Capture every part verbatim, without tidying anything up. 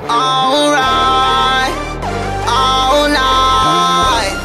Alright, all night.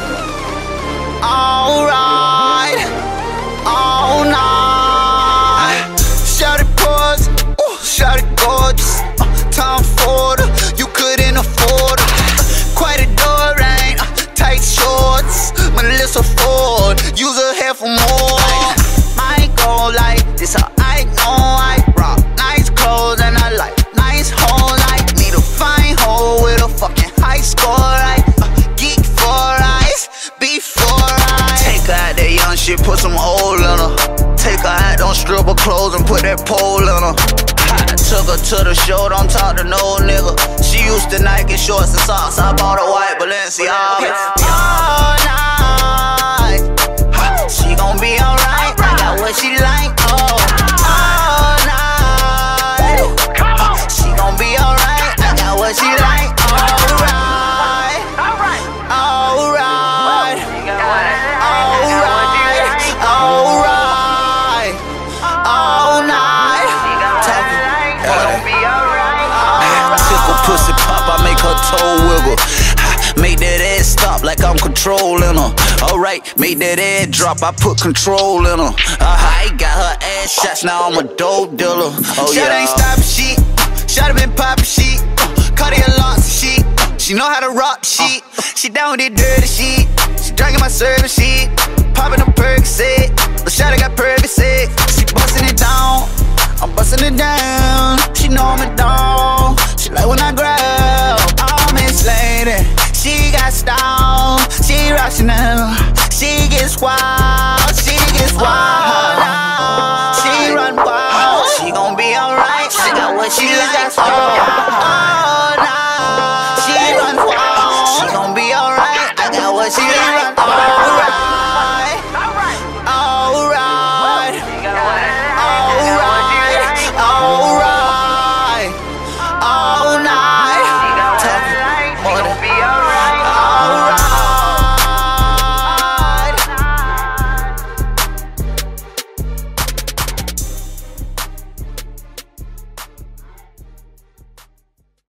Alright, all night. Shawty pause, ooh, shawty gorgeous. Uh, Tom Ford, you couldn't afford it. Uh, quite a door rain, uh, tight shorts. Melissa Ford, use her hair for more. I go like this, how I know I rock nice clothes and I like nice hoes. I need a fine hoe with a fucking high score. I uh, geek for eyes before I take her out that young shit, put some old in her. Take her out, don't strip her clothes and put that pole in her. I took her to the show, don't talk to no nigga. She used to Nike shorts and socks, I bought her white Balenciaga. All night, ha, she gon' be alright. I got what she like, oh. All night, ha, she gon' be alright. I got what she like, alright. Alright, alright, alright, all night. Tickle pussy pop, I make her toe wiggle. Make that ass stop like I'm controlling her. Alright, make that ass drop, I put control in her. uh, I got her ass shots, now I'm a dope dealer. Oh yeah, Shawty ain't stopping shit. Shawty been poppin' shit. uh, Cartier locks and shit. uh, She know how to rock shit. uh, She down with that dirty shit. She drinking my service shit. Poppin' a Percocet, but Shawty got Percocet. She bustin' it down, I'm bustin' it down. She know I'm a dog, she like when I grab. Oh, Miss Lady, she got style, she rational, she gets wild, she gets wild. She run wild, she gon' be alright. She got what she like.